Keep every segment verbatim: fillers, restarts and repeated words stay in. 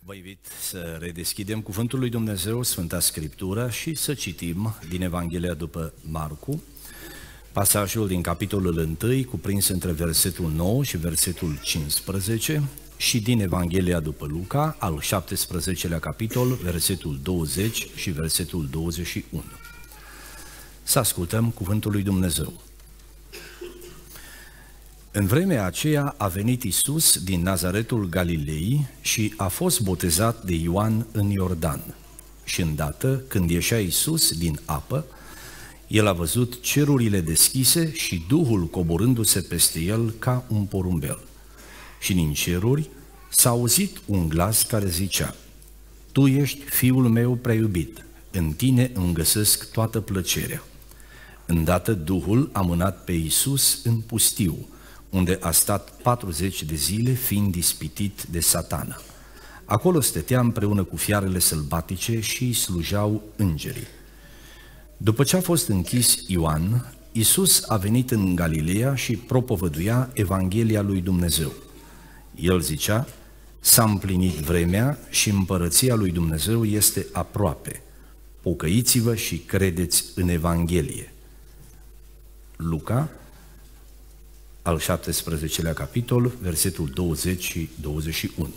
Vă invit să redeschidem Cuvântul lui Dumnezeu, Sfânta Scriptură, și să citim din Evanghelia după Marcu, pasajul din capitolul unu, cuprins între versetul nouă și versetul cincisprezece, și din Evanghelia după Luca, al șaptesprezecelea capitol, versetul douăzeci și versetul douăzeci și unu. Să ascultăm Cuvântul lui Dumnezeu. În vremea aceea a venit Iisus din Nazaretul Galilei și a fost botezat de Ioan în Iordan. Și îndată, când ieșea Iisus din apă, el a văzut cerurile deschise și Duhul coborându-se peste el ca un porumbel. Și din ceruri s-a auzit un glas care zicea: Tu ești Fiul meu prea iubit, în tine îmi găsesc toată plăcerea. Îndată Duhul a mânat pe Iisus în pustiu, unde a stat patruzeci de zile fiind ispitit de Satana. Acolo stătea împreună cu fiarele sălbatice și îi slujeau îngerii. După ce a fost închis Ioan, Iisus a venit în Galileea și propovăduia Evanghelia lui Dumnezeu. El zicea: S-a împlinit vremea și împărăția lui Dumnezeu este aproape. Pocăiți-vă și credeți în Evanghelie. Luca, al șaptesprezecelea capitol, versetul douăzeci și douăzeci și unu.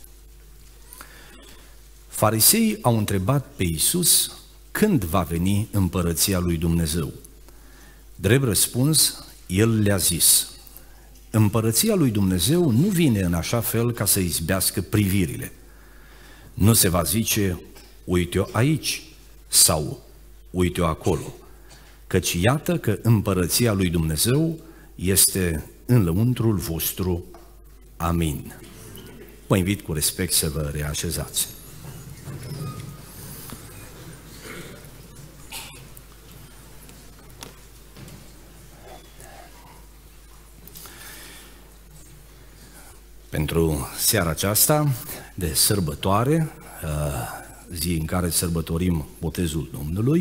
Fariseii au întrebat pe Iisus când va veni împărăția lui Dumnezeu. Drept răspuns, el le-a zis: Împărăția lui Dumnezeu nu vine în așa fel ca să izbească privirile. Nu se va zice: uite-o aici sau uite-o acolo, căci iată că împărăția lui Dumnezeu este în lăuntrul vostru. Amin. Vă invit cu respect să vă reașezați. Pentru seara aceasta de sărbătoare, zi în care sărbătorim botezul Domnului,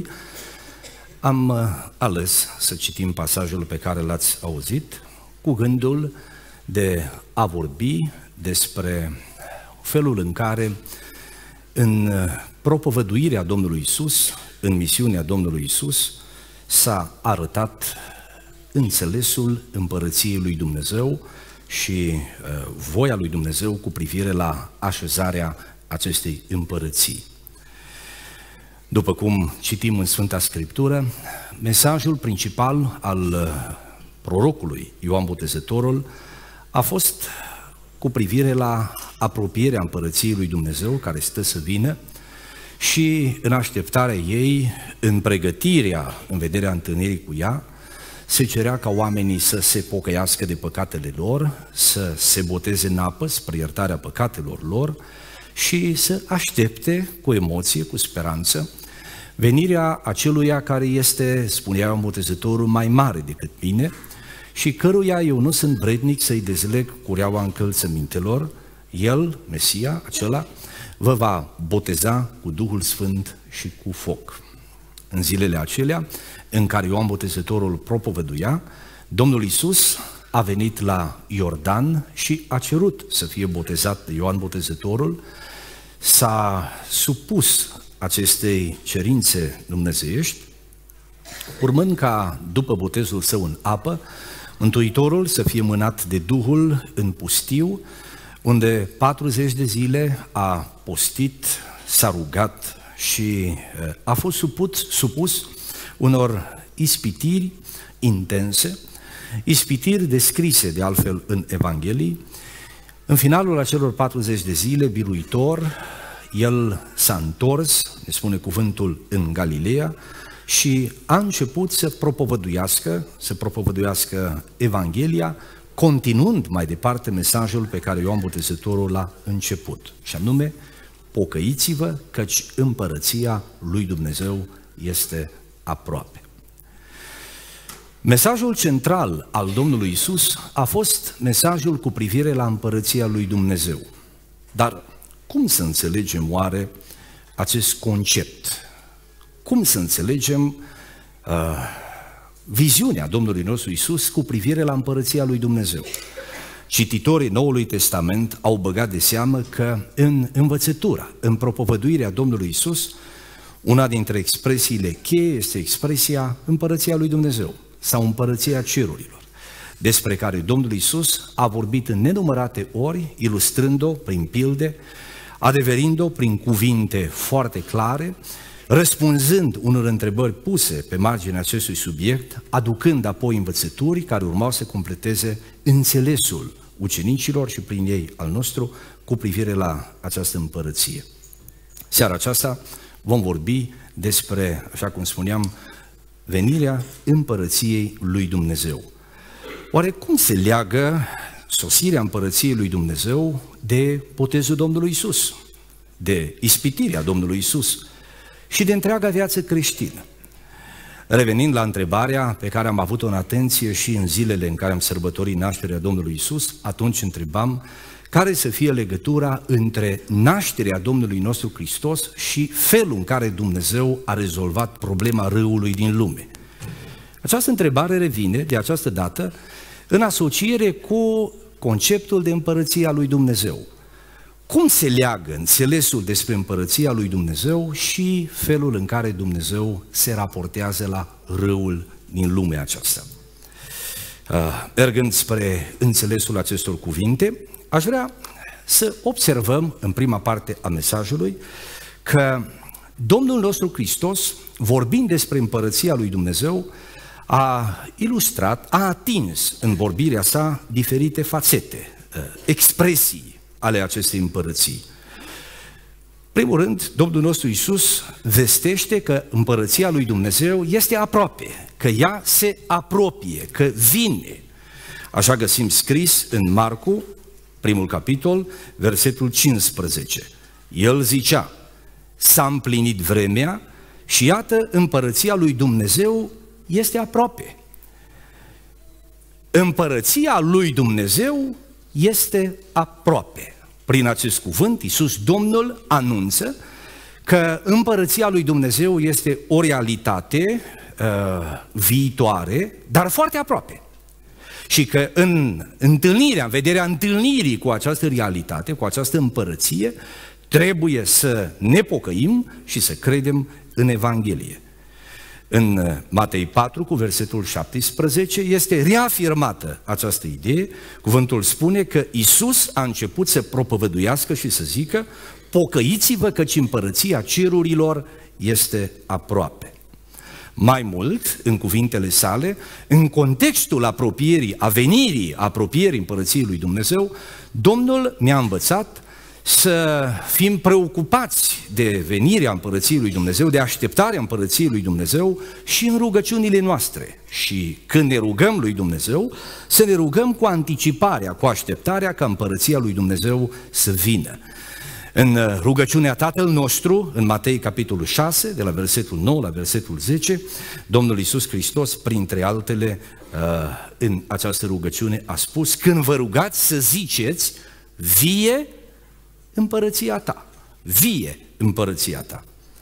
am ales să citim pasajul pe care l-ați auzit, cu gândul de a vorbi despre felul în care în propovăduirea Domnului Iisus, în misiunea Domnului Iisus, s-a arătat înțelesul împărăției lui Dumnezeu și voia lui Dumnezeu cu privire la așezarea acestei împărății. După cum citim în Sfânta Scriptură, mesajul principal al prorocului Ioan Botezătorul a fost cu privire la apropierea împărăției lui Dumnezeu care stă să vină și în așteptarea ei, în pregătirea, în vederea întâlnirii cu ea, se cerea ca oamenii să se pocăiască de păcatele lor, să se boteze în apă spre iertarea păcatelor lor și să aștepte cu emoție, cu speranță, venirea aceluia care este, spunea Ioan Botezătorul, mai mare decât mine și căruia eu nu sunt vrednic să-i dezleg cureaua încălțămintelor. El, Mesia, acela, vă va boteza cu Duhul Sfânt și cu foc. În zilele acelea în care Ioan Botezătorul propovăduia, Domnul Iisus a venit la Iordan și a cerut să fie botezat de Ioan Botezătorul, s-a supus acestei cerințe dumnezeiești, urmând ca, după botezul său în apă, Mântuitorul să fie mânat de Duhul în pustiu, unde patruzeci de zile a postit, s-a rugat și a fost supus, supus unor ispitiri intense, ispitiri descrise de altfel în Evanghelii. În finalul acelor patruzeci de zile, biruitor, el s-a întors, ne spune cuvântul, în Galileea și a început să propovăduiască, să propovăduiască Evanghelia, continuând mai departe mesajul pe care Ioan Botezătorul l-a început, și anume: pocăiți-vă, căci împărăția lui Dumnezeu este aproape. Mesajul central al Domnului Iisus a fost mesajul cu privire la împărăția lui Dumnezeu. Dar cum să înțelegem oare acest concept? Cum să înțelegem uh, viziunea Domnului nostru Iisus cu privire la împărăția lui Dumnezeu? cititorii Noului Testament au băgat de seamă că în învățătura, în propovăduirea Domnului Iisus, una dintre expresiile cheie este expresia Împărăția lui Dumnezeu sau Împărăția Cerurilor, despre care Domnul Iisus a vorbit în nenumărate ori, ilustrând-o prin pilde, adeverind-o prin cuvinte foarte clare, răspunzând unor întrebări puse pe marginea acestui subiect, aducând apoi învățături care urmau să completeze înțelesul ucenicilor și prin ei al nostru cu privire la această împărăție. Seara aceasta vom vorbi despre, așa cum spuneam, venirea împărăției lui Dumnezeu. Oare cum se leagă sosirea împărăției lui Dumnezeu de botezul Domnului Iisus, de ispitirea Domnului Iisus și de întreaga viață creștină? Revenind la întrebarea pe care am avut-o în atenție și în zilele în care am sărbătorit nașterea Domnului Iisus, atunci întrebam care să fie legătura între nașterea Domnului nostru Hristos și felul în care Dumnezeu a rezolvat problema râului din lume. Această întrebare revine de această dată în asociere cu conceptul de împărăția lui Dumnezeu. Cum se leagă înțelesul despre împărăția lui Dumnezeu și felul în care Dumnezeu se raportează la râul din lumea aceasta? Mergând spre înțelesul acestor cuvinte, aș vrea să observăm în prima parte a mesajului că Domnul nostru Hristos, vorbind despre împărăția lui Dumnezeu, a ilustrat, a atins în vorbirea sa diferite fațete, expresii ale acestei împărății. Primul rând, Domnul nostru Iisus vestește că împărăția lui Dumnezeu este aproape, că ea se apropie, că vine. Așa găsim scris în Marcu, primul capitol, versetul cincisprezece. El zicea: s-a împlinit vremea și iată, împărăția lui Dumnezeu este aproape. Împărăția lui Dumnezeu este aproape. Prin acest cuvânt, Iisus Domnul anunță că împărăția lui Dumnezeu este o realitate uh, viitoare, dar foarte aproape. Și că în întâlnirea, în vederea întâlnirii cu această realitate, cu această împărăție, trebuie să ne pocăim și să credem în Evanghelie. În Matei patru, cu versetul șaptesprezece, este reafirmată această idee. Cuvântul spune că Iisus a început să propovăduiască și să zică: pocăiți-vă căci împărăția cerurilor este aproape. Mai mult, în cuvintele sale, în contextul apropierii, a venirii, apropierii împărăției lui Dumnezeu, Domnul ne-a învățat să fim preocupați de venirea împărăției lui Dumnezeu, de așteptarea împărăției lui Dumnezeu și în rugăciunile noastre. Și când ne rugăm lui Dumnezeu, să ne rugăm cu anticiparea, cu așteptarea ca împărăția lui Dumnezeu să vină. În rugăciunea Tatăl nostru, în Matei capitolul șase, de la versetul nouă la versetul zece, Domnul Iisus Hristos, printre altele, în această rugăciune a spus: când vă rugați să ziceți, vie împărăția ta, vie împărăția ta.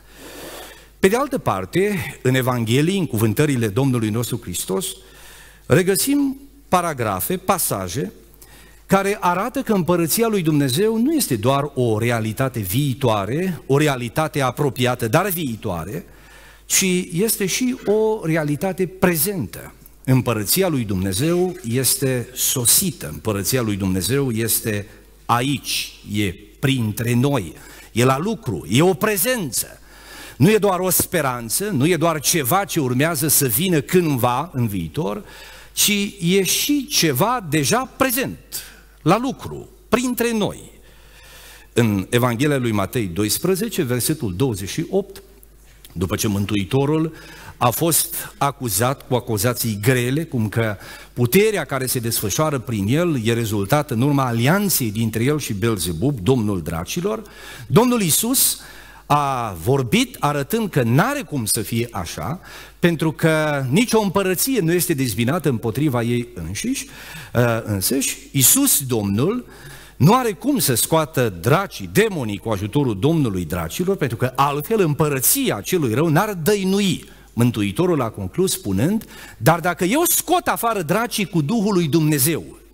Pe de altă parte, în Evanghelie, în cuvântările Domnului nostru Hristos, regăsim paragrafe, pasaje, care arată că împărăția lui Dumnezeu nu este doar o realitate viitoare, o realitate apropiată, dar viitoare, ci este și o realitate prezentă. Împărăția lui Dumnezeu este sosită, împărăția lui Dumnezeu este aici, e printre noi, e la lucru, e o prezență. Nu e doar o speranță, nu e doar ceva ce urmează să vină cândva în viitor, ci e și ceva deja prezent, la lucru, printre noi. În Evanghelia lui Matei doisprezece, versetul douăzeci și opt, după ce Mântuitorul a fost acuzat cu acuzații grele, cum că puterea care se desfășoară prin el e rezultat în urma alianței dintre el și Belzebub, domnul dracilor, Domnul Iisus a vorbit arătând că n-are cum să fie așa, pentru că nicio împărăție nu este dezbinată împotriva ei înșiși, însăși. Iisus Domnul nu are cum să scoată dracii, demonii cu ajutorul Domnului dracilor, pentru că altfel împărăția celui rău n-ar dăinui. Mântuitorul a conclus spunând: dar dacă eu scot afară dracii cu Duhul lui Dumnezeu,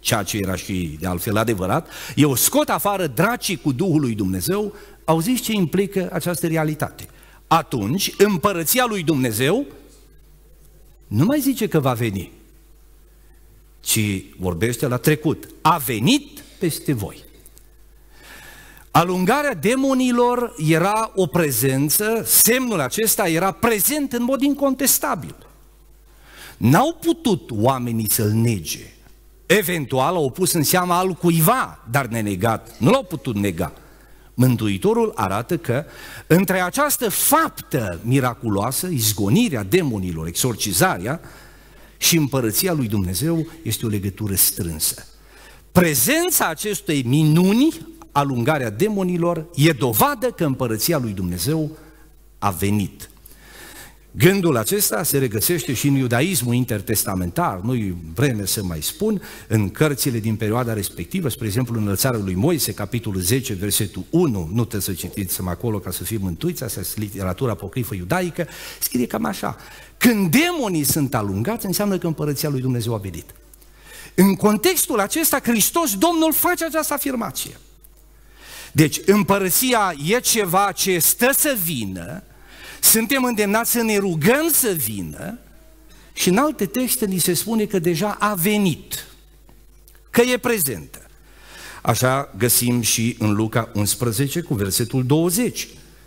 ceea ce era și de altfel adevărat, eu scot afară dracii cu Duhul lui Dumnezeu, auziți ce implică această realitate? Atunci, împărăția lui Dumnezeu nu mai zice că va veni, ci vorbește la trecut. A venit peste voi. Alungarea demonilor era o prezență, semnul acesta era prezent în mod incontestabil. N-au putut oamenii să-l nege. Eventual au pus în seama al cuiva, dar nenegat. Nu l-au putut nega. Mântuitorul arată că între această faptă miraculoasă, izgonirea demonilor, exorcizarea, și împărăția lui Dumnezeu este o legătură strânsă. Prezența acestei minuni, alungarea demonilor, e dovadă că împărăția lui Dumnezeu a venit. Gândul acesta se regăsește și în iudaismul intertestamentar, nu-i vreme să mai spun, în cărțile din perioada respectivă, spre exemplu Înălțarea lui Moise, capitolul zece, versetul unu, nu trebuie să citiți acolo ca să fim mântuiți, asta este literatura apocrifă iudaică, scrie cam așa: când demonii sunt alungați, înseamnă că împărăția lui Dumnezeu a venit. În contextul acesta, Hristos, Domnul, face această afirmație. Deci, împărăția e ceva ce stă să vină, suntem îndemnați să ne rugăm să vină și în alte texte ni se spune că deja a venit, că e prezentă. Așa găsim și în Luca unsprezece cu versetul douăzeci.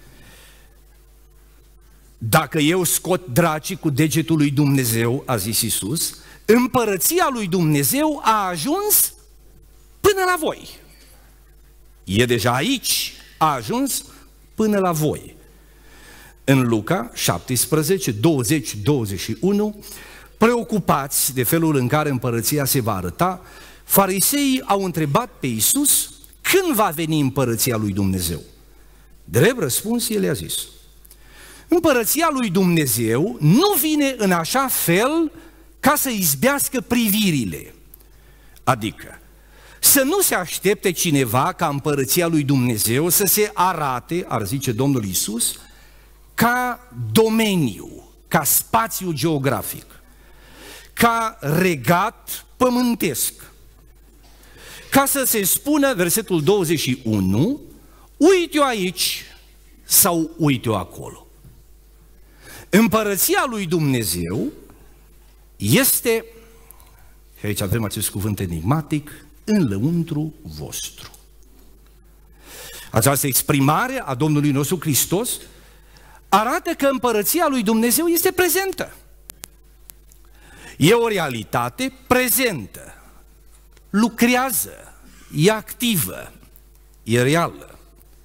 Dacă eu scot dracii cu degetul lui Dumnezeu, a zis Iisus, împărăția lui Dumnezeu a ajuns până la voi. E deja aici, a ajuns până la voi. În Luca șaptesprezece, douăzeci, douăzeci și unu, preocupați de felul în care împărăția se va arăta, fariseii au întrebat pe Iisus când va veni împărăția lui Dumnezeu. Drept răspuns, el i-a zis: împărăția lui Dumnezeu nu vine în așa fel ca să izbească privirile. Adică, să nu se aștepte cineva ca împărăția lui Dumnezeu să se arate, ar zice Domnul Iisus, ca domeniu, ca spațiu geografic, ca regat pământesc. Ca să se spună, versetul douăzeci și unu, uite-o aici sau uite-o acolo. Împărăția lui Dumnezeu este, și aici avem acest cuvânt enigmatic, în lăuntru vostru. Această exprimare a Domnului nostru Hristos arată că împărăția lui Dumnezeu este prezentă. E o realitate prezentă, lucrează, e activă, e reală.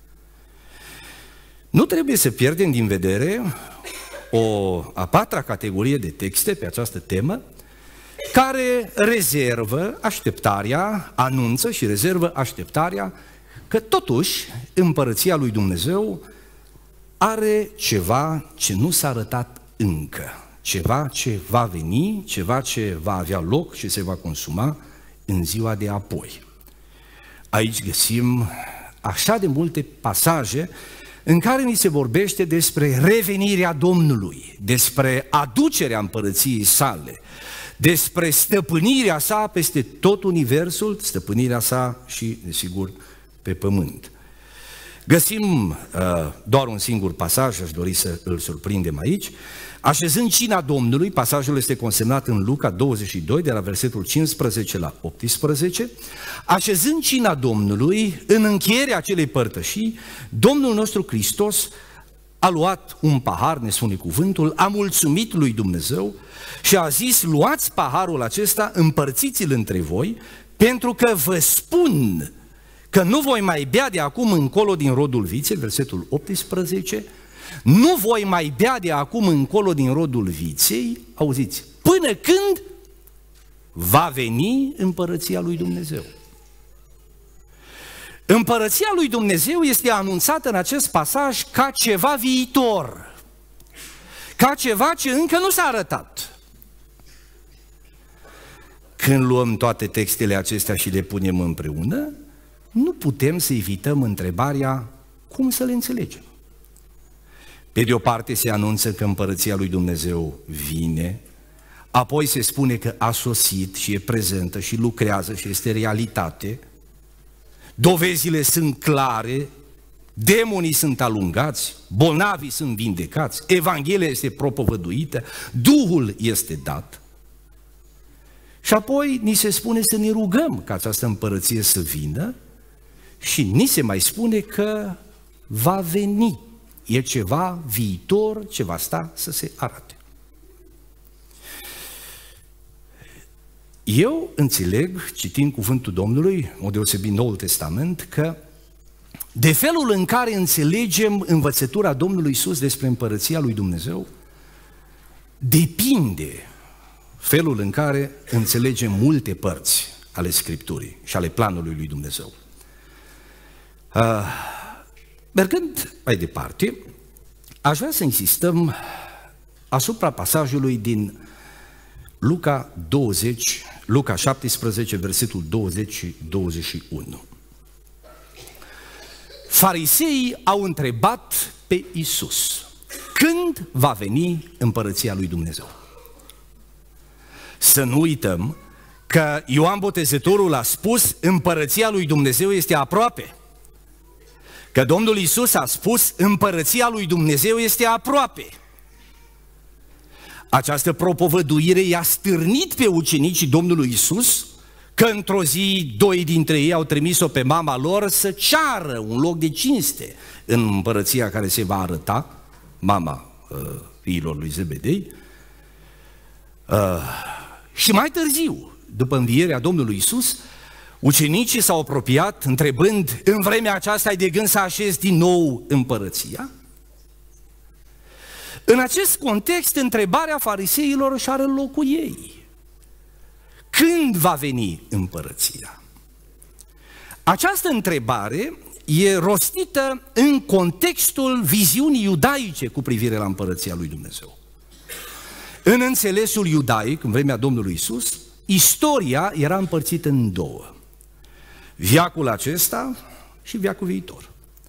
Nu trebuie să pierdem din vedere o a patra categorie de texte pe această temă, care rezervă așteptarea, anunță și rezervă așteptarea că totuși împărăția lui Dumnezeu are ceva ce nu s-a arătat încă, ceva ce va veni, ceva ce va avea loc și se va consuma în ziua de apoi. Aici găsim așa de multe pasaje în care ni se vorbește despre revenirea Domnului, despre aducerea împărăției sale, despre stăpânirea sa peste tot universul, stăpânirea sa și, desigur, pe pământ. Găsim uh, doar un singur pasaj, aș dori să îl surprindem aici. Așezând cina Domnului, pasajul este consemnat în Luca douăzeci și doi, de la versetul cincisprezece la optsprezece, așezând cina Domnului, în încheierea acelei părtășii, Domnul nostru Hristos a luat un pahar, ne spune cuvântul, a mulțumit lui Dumnezeu și a zis: luați paharul acesta, împărțiți-l între voi, pentru că vă spun că nu voi mai bea de acum încolo din rodul viței, versetul optsprezece, nu voi mai bea de acum încolo din rodul viței, auziți, până când va veni împărăția lui Dumnezeu. Împărăția lui Dumnezeu este anunțată în acest pasaj ca ceva viitor, ca ceva ce încă nu s-a arătat. Când luăm toate textele acestea și le punem împreună, nu putem să evităm întrebarea cum să le înțelegem. Pe de o parte se anunță că împărăția lui Dumnezeu vine, apoi se spune că a sosit și e prezentă și lucrează și este realitate, dovezile sunt clare, demonii sunt alungați, bolnavii sunt vindecați, Evanghelia este propovăduită, Duhul este dat. Și apoi ni se spune să ne rugăm ca această împărăție să vină și ni se mai spune că va veni. E ceva viitor ce va sta să se arate. Eu înțeleg, citind cuvântul Domnului, o deosebit Noul Testament, că de felul în care înțelegem învățătura Domnului Iisus despre împărăția lui Dumnezeu, depinde felul în care înțelegem multe părți ale Scripturii și ale planului lui Dumnezeu. Uh, mergând mai departe, aș vrea să insistăm asupra pasajului din Luca douăzeci, Luca șaptesprezece, versetul douăzeci și douăzeci și unu. Fariseii au întrebat pe Iisus: când va veni împărăția lui Dumnezeu? Să nu uităm că Ioan Botezătorul a spus: împărăția lui Dumnezeu este aproape. Că Domnul Iisus a spus: împărăția lui Dumnezeu este aproape. Această propovăduire i-a stârnit pe ucenicii Domnului Iisus, că într-o zi doi dintre ei au trimis-o pe mama lor să ceară un loc de cinste în împărăția care se va arăta, mama uh, fiilor lui Zebedei. Uh, și mai târziu, după învierea Domnului Iisus, ucenicii s-au apropiat întrebând: în vremea aceasta ai de gând să așezi din nou împărăția? În acest context, întrebarea fariseilor își are locul ei. Când va veni împărăția? Această întrebare e rostită în contextul viziunii iudaice cu privire la împărăția lui Dumnezeu. În înțelesul iudaic, în vremea Domnului Iisus, istoria era împărțită în două: veacul acesta și veacul viitor.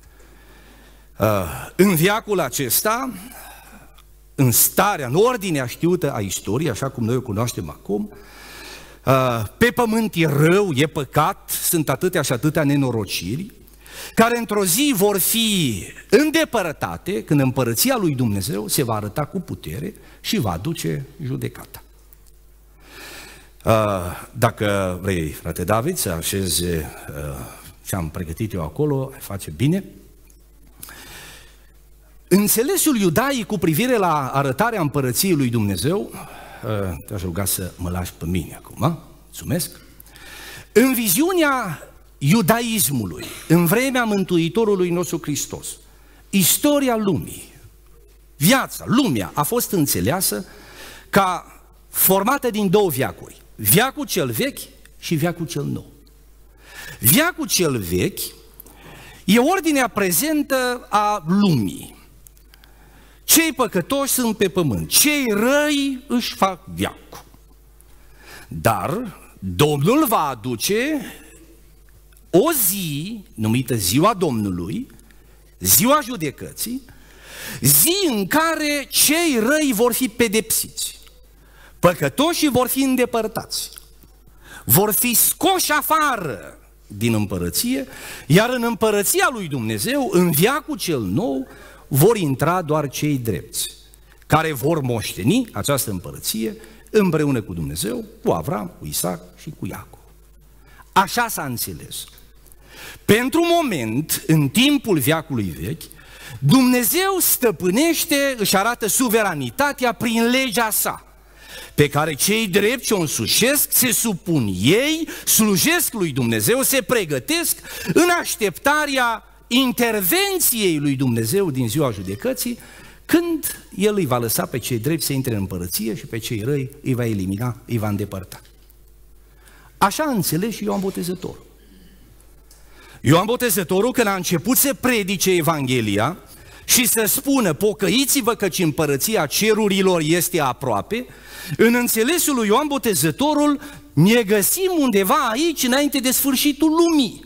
În veacul acesta, în starea, în ordinea știută a istoriei, așa cum noi o cunoaștem acum, pe pământ e rău, e păcat, sunt atâtea și atâtea nenorociri, care într-o zi vor fi îndepărtate, când împărăția lui Dumnezeu se va arăta cu putere și va aduce judecata. Dacă vrei, frate David, să așezi ce am pregătit eu acolo, ai face bine. Înțelesul iudaic cu privire la arătarea împărăției lui Dumnezeu, te-aș ruga să mă lași pe mine acum, mulțumesc. În viziunea iudaismului, în vremea Mântuitorului nostru Hristos, istoria lumii, viața, lumea a fost înțeleasă ca formată din două veacuri: veacul cel vechi și veacul cel nou. Veacul cel vechi e ordinea prezentă a lumii. Cei păcătoși sunt pe pământ, cei răi își fac veacul. Dar Domnul va aduce o zi numită Ziua Domnului, Ziua Judecății, zi în care cei răi vor fi pedepsiți, păcătoșii vor fi îndepărtați, vor fi scoși afară din împărăție, iar în împărăția lui Dumnezeu, în veacul cel nou, vor intra doar cei drepți, care vor moșteni această împărăție împreună cu Dumnezeu, cu Avram, cu Isaac și cu Iacov. Așa s-a înțeles. Pentru moment, în timpul veacului vechi, Dumnezeu stăpânește, își arată suveranitatea prin legea sa, pe care cei drepți o însușesc, se supun ei, slujesc lui Dumnezeu, se pregătesc în așteptarea intervenției lui Dumnezeu din ziua judecății, când El îi va lăsa pe cei drepți să intre în împărăție și pe cei răi îi va elimina, îi va îndepărta. Așa a înțeles și Ioan Botezătorul. Ioan Botezătorul, când a început să predice Evanghelia și să spună: pocăiți-vă căci împărăția cerurilor este aproape, în înțelesul lui Ioan Botezătorul ne găsim undeva aici, înainte de sfârșitul lumii.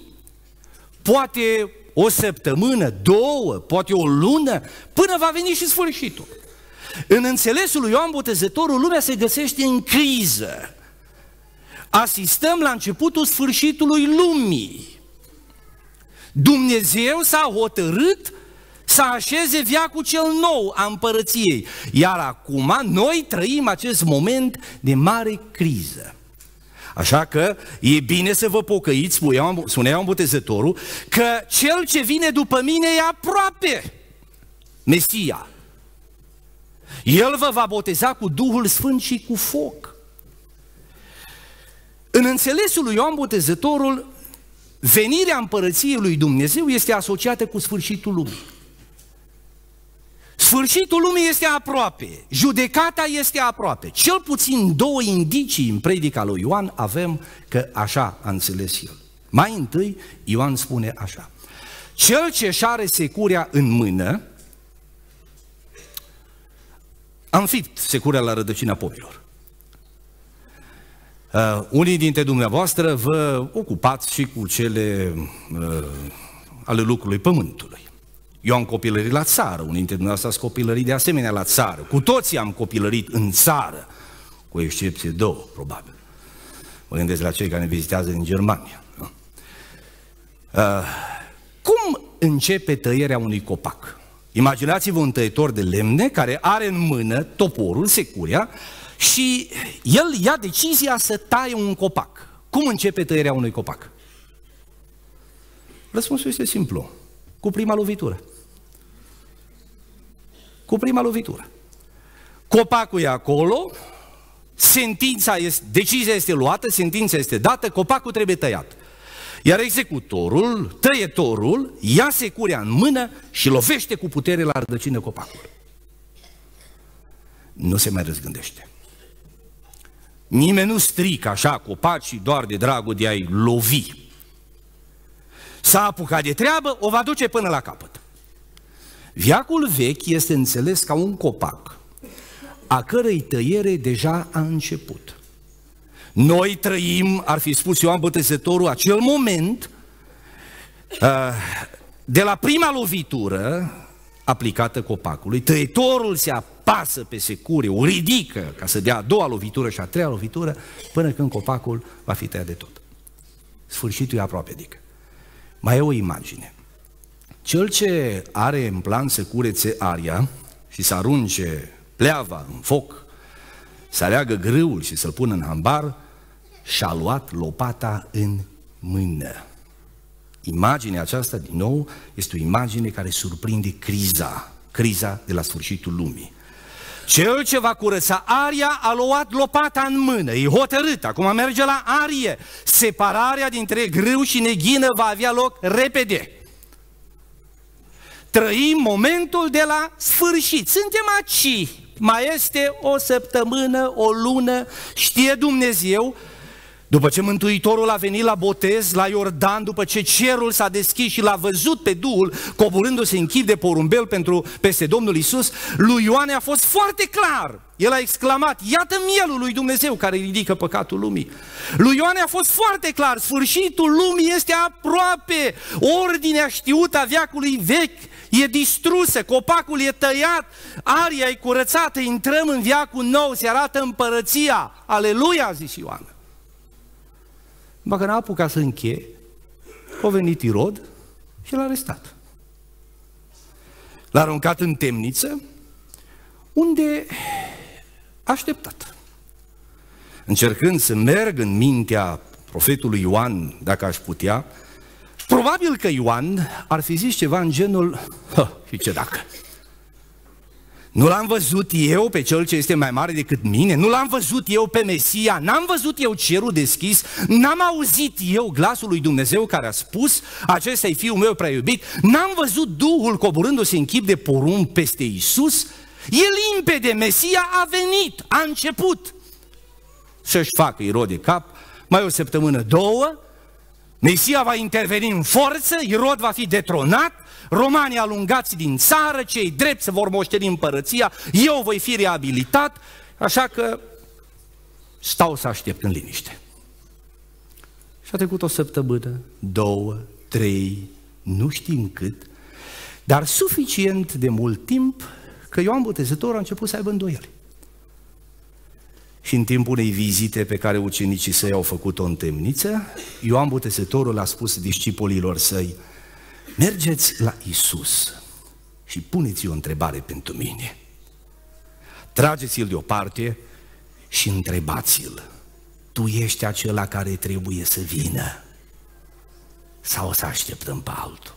Poate o săptămână, două, poate o lună, până va veni și sfârșitul. În înțelesul lui Ioan Botezătorul, lumea se găsește în criză. Asistăm la începutul sfârșitului lumii. Dumnezeu s-a hotărât să așeze veacul cel nou a împărăției. Iar acum noi trăim acest moment de mare criză. Așa că e bine să vă pocăiți, spunea Ioan Botezătorul, că cel ce vine după mine e aproape, Mesia. El vă va boteza cu Duhul Sfânt și cu foc. În înțelesul lui Ioan Botezătorul, venirea împărăției lui Dumnezeu este asociată cu sfârșitul lumii. Sfârșitul lumii este aproape, judecata este aproape. Cel puțin două indicii în predica lui Ioan avem că așa a înțeles el. Mai întâi, Ioan spune așa: cel ce își are securea în mână, a înfipt securea la rădăcina pomilor. Uh, unii dintre dumneavoastră vă ocupați și cu cele uh, ale lucrului pământului. Eu am copilărit la țară, unii dintre dumneavoastră ați copilărit de asemenea la țară. Cu toții am copilărit în țară, cu excepție două, probabil. Mă gândesc la cei care ne vizitează din Germania. Uh, cum începe tăierea unui copac? Imaginați-vă un tăietor de lemne care are în mână toporul, securea, și el ia decizia să taie un copac. Cum începe tăierea unui copac? Răspunsul este simplu. Cu prima lovitură. Cu prima lovitură. Copacul e acolo, sentința este, decizia este luată, sentința este dată, copacul trebuie tăiat. Iar executorul, tăietorul, ia securea în mână și lovește cu putere la rădăcină copacul. Nu se mai răzgândește. Nimeni nu strică așa copacii doar de dragul de a-i lovi. S-a apucat de treabă, o va duce până la capăt. Veacul vechi este înțeles ca un copac, a cărei tăiere deja a început. Noi trăim, ar fi spus Ioan Botezătorul, acel moment de la prima lovitură aplicată copacului, tăietorul se apasă pe secure, o ridică ca să dea a doua lovitură și a treia lovitură, până când copacul va fi tăiat de tot. Sfârșitul e aproape, adică. Mai e o imagine. Cel ce are în plan să curețe aria și să arunce pleava în foc, să aleagă grâul și să-l pună în hambar, și-a luat lopata în mână. Imaginea aceasta, din nou, este o imagine care surprinde criza, criza de la sfârșitul lumii. Cel ce va curăța aria a luat lopata în mână, e hotărât, acum merge la arie. Separarea dintre grâu și neghină va avea loc repede. Trăim momentul de la sfârșit, suntem aici, mai este o săptămână, o lună, știe Dumnezeu. După ce Mântuitorul a venit la botez la Iordan, după ce cerul s-a deschis și l-a văzut pe Duhul coborându-se în chip de porumbel pentru, peste Domnul Iisus, lui Ioan a fost foarte clar. El a exclamat: iată mielul lui Dumnezeu care ridică păcatul lumii. Lui Ioan a fost foarte clar, sfârșitul lumii este aproape, ordinea știută a veacului vechi e distrusă, copacul e tăiat, aria e curățată, intrăm în veacul nou, se arată împărăția. Aleluia, a zis Ioan. Dacă n-a apucat să încheie, a venit Irod și l-a arestat. L-a aruncat în temniță, unde a așteptat. Încercând să merg în mintea profetului Ioan, dacă aș putea, probabil că Ioan ar fi zis ceva în genul: și ce dacă? Nu l-am văzut eu pe cel ce este mai mare decât mine? Nu l-am văzut eu pe Mesia? N-am văzut eu cerul deschis? N-am auzit eu glasul lui Dumnezeu care a spus: acesta e Fiul meu prea iubit? N-am văzut Duhul coborându-se în chip de porumb peste Iisus? E limpede, Mesia a venit, a început. Să-și facă Irod de cap, mai o săptămână, două, Mesia va interveni în forță, Irod va fi detronat, romanii alungați din țară, cei drepți se vor moșteni împărăția, eu voi fi reabilitat, așa că stau să aștept în liniște. Și a trecut o săptămână, două, trei, nu știm cât, dar suficient de mult timp că Ioan Botezătorul a început să aibă îndoieli. Și în timpul unei vizite pe care ucenicii săi au făcut-o în temniță, Ioan Botezătorul a spus discipolilor săi: mergeți la Iisus și puneți-i o întrebare pentru mine. Trageți-l deoparte și întrebați-l: tu ești acela care trebuie să vină sau să așteptăm pe altul?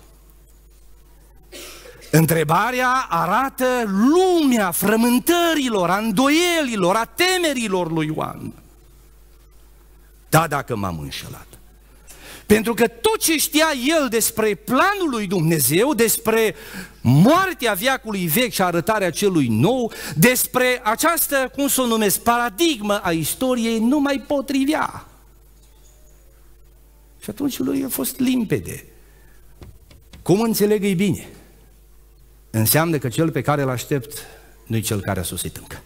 Întrebarea arată lumea frământărilor, a îndoielilor, a temerilor lui Ioan. Da, dacă m-am înșelat. Pentru că tot ce știa el despre planul lui Dumnezeu, despre moartea veacului vechi și arătarea celui nou, despre această, cum să o numesc, paradigmă a istoriei, nu mai potrivea. Și atunci lui a fost limpede. Cum înțeleg ei bine? Înseamnă că cel pe care îl aștept nu-i cel care a sosit încă.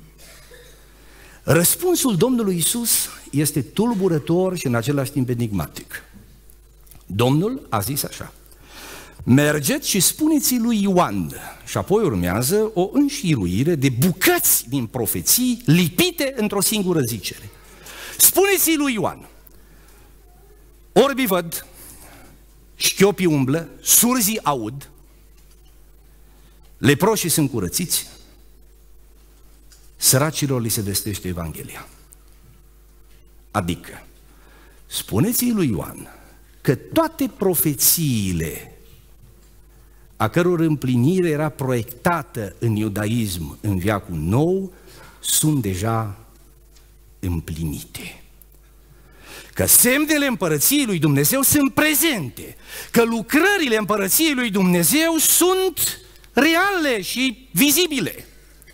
Răspunsul Domnului Iisus este tulburător și în același timp enigmatic. Domnul a zis așa: mergeți și spuneți lui Ioan. Și apoi urmează o înșiruire de bucăți din profeții lipite într-o singură zicere. Spuneți lui Ioan: orbii văd, șchiopii umblă, surzii aud, leproșii sunt curățiți, săracilor li se vestește Evanghelia. Adică, spuneți-i lui Ioan că toate profețiile a căror împlinire era proiectată în iudaism în veacul nou sunt deja împlinite. Că semnele împărăției lui Dumnezeu sunt prezente, că lucrările împărăției lui Dumnezeu sunt reale și vizibile.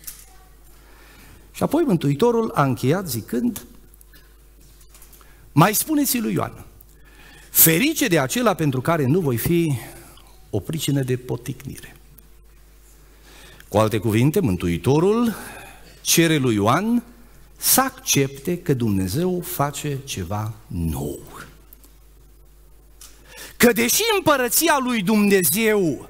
Și apoi Mântuitorul a încheiat zicând: mai spuneți lui Ioan, ferice de acela pentru care nu voi fi o pricină de poticnire. Cu alte cuvinte, Mântuitorul cere lui Ioan să accepte că Dumnezeu face ceva nou. Că deși împărăția lui Dumnezeu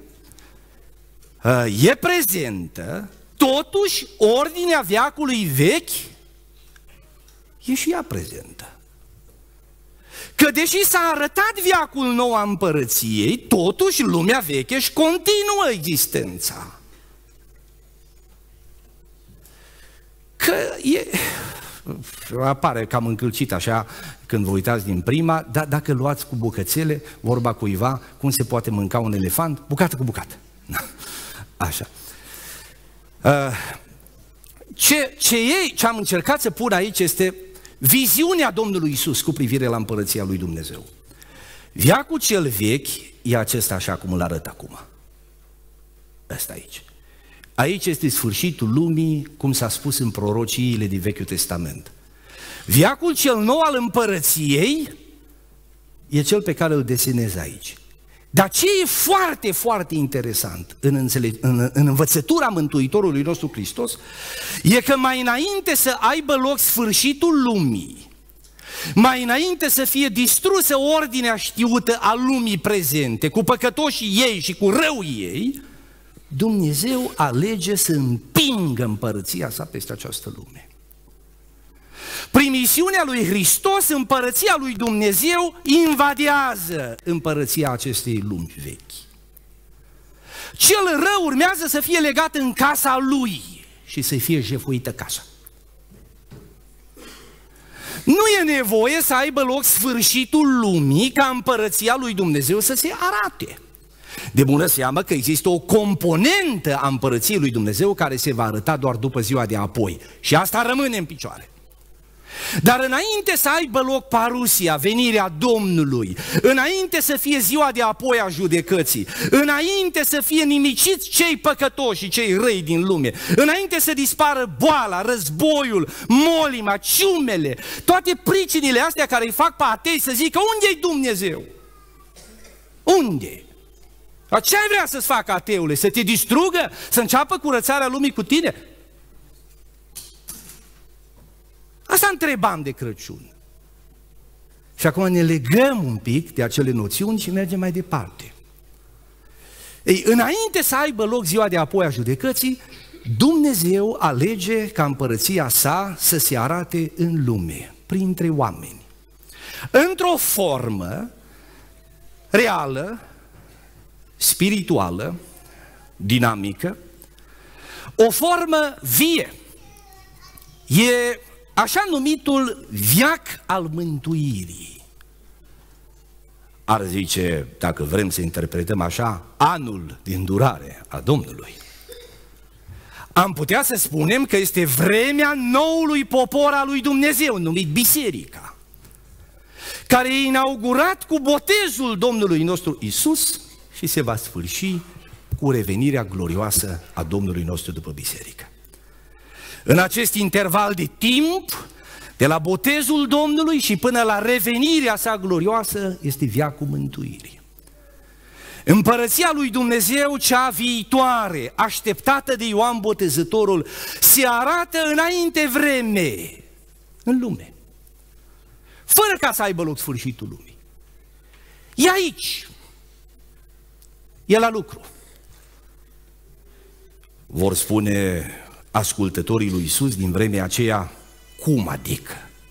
e prezentă, totuși ordinea veacului vechi e și ea prezentă. Că deși s-a arătat veacul nou a împărăției, totuși lumea veche își continuă existența. Că e... apare cam încălcit așa când vă uitați din prima, dar dacă luați cu bucățele, vorba cuiva, cum se poate mânca un elefant? Bucată cu bucată. Așa. Ce, ce, ei, ce am încercat să pun aici este viziunea Domnului Iisus cu privire la împărăția lui Dumnezeu. Veacul cel vechi e acesta așa cum îl arăt acum. Ăsta aici. Aici este sfârșitul lumii, cum s-a spus în prorociile din Vechiul Testament. Veacul cel nou al împărăției e cel pe care îl desenez aici. Dar ce e foarte, foarte interesant în, înțele- în, în învățătura Mântuitorului nostru Hristos e că mai înainte să aibă loc sfârșitul lumii, mai înainte să fie distrusă ordinea știută a lumii prezente, cu păcătoșii ei și cu răul ei, Dumnezeu alege să împingă împărăția sa peste această lume. Prin misiunea lui Hristos, împărăția lui Dumnezeu invadează împărăția acestei lumi vechi. Cel rău urmează să fie legat în casa lui și să fie jefuită casa. Nu e nevoie să aibă loc sfârșitul lumii ca împărăția lui Dumnezeu să se arate. De bună seamă că există o componentă a împărăției lui Dumnezeu care se va arăta doar după ziua de apoi. Și asta rămâne în picioare. Dar înainte să aibă loc parusia, venirea Domnului, înainte să fie ziua de apoi a judecății, înainte să fie nimiciți cei păcătoși și cei răi din lume, înainte să dispară boala, războiul, molima, ciumele, toate pricinile astea care îi fac pe atei să zică: unde-i Dumnezeu? Unde? Dar ce ai vrea să-ți facă, ateule? Să te distrugă? Să înceapă curățarea lumii cu tine? Asta întrebam de Crăciun. Și acum ne legăm un pic de acele noțiuni și mergem mai departe. Ei, înainte să aibă loc ziua de apoi a judecății, Dumnezeu alege ca împărăția sa să se arate în lume, printre oameni, într-o formă reală, spirituală, dinamică, o formă vie. E așa numitul veac al mântuirii. Ar zice, dacă vrem să interpretăm așa, anul de îndurare a Domnului. Am putea să spunem că este vremea noului popor al lui Dumnezeu, numit Biserica, care e inaugurat cu botezul Domnului nostru Iisus și se va sfârși cu revenirea glorioasă a Domnului nostru după biserică. În acest interval de timp, de la botezul Domnului și până la revenirea sa glorioasă, este veacul mântuirii. Împărăția lui Dumnezeu, cea viitoare, așteptată de Ioan Botezătorul, se arată înainte vreme în lume, fără ca să aibă loc sfârșitul lumii. E aici, e la lucru. Vor spune ascultătorii lui Iisus din vremea aceea, cum adică?